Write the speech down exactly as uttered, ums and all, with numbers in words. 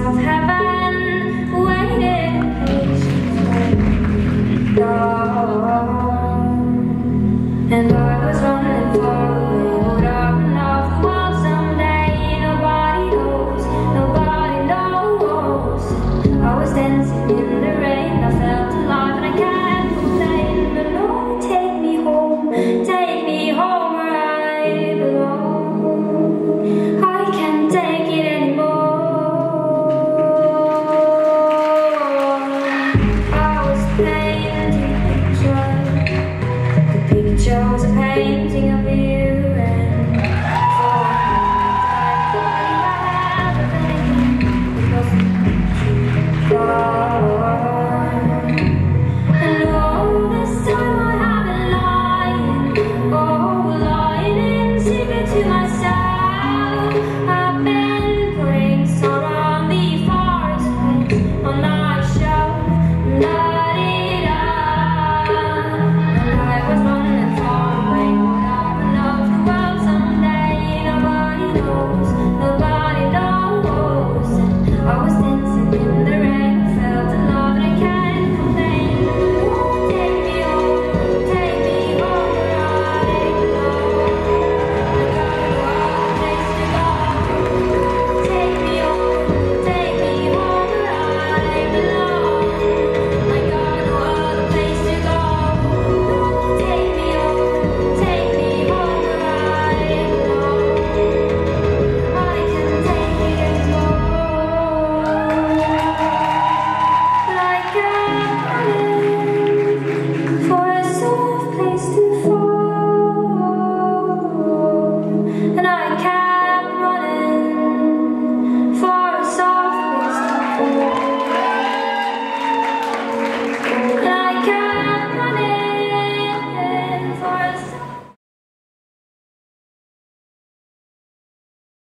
of heaven waiting patiently gone, and I was running far away. Would I run off the world someday? Nobody knows, nobody knows. I was dancing in the rain, I felt alive and I can't complain. But no, take me home, take me home where I belong. I can't take it anymore. I was painting pictures. The picture was a painting of you, and for a moment I thought I had everything. It wasn't true. And all this time I have been lying, oh, lying in secret to myself. I've been putting sorrow on the forest place on my shelf. La-di-da. And I was running far away. Would I run off the world someday? Nobody knows, nobody knows. And I was dancing in the rain, I felt alive and I can't complain. Take me home, take me home where I belong. I got no other place to go. Take me home, take me home where I belong. I got no other place to go. Take me home, take me home where I belong. I can't take it anymore. Like I'm running for a soft place to fall, and I kept running for a soft place to fall.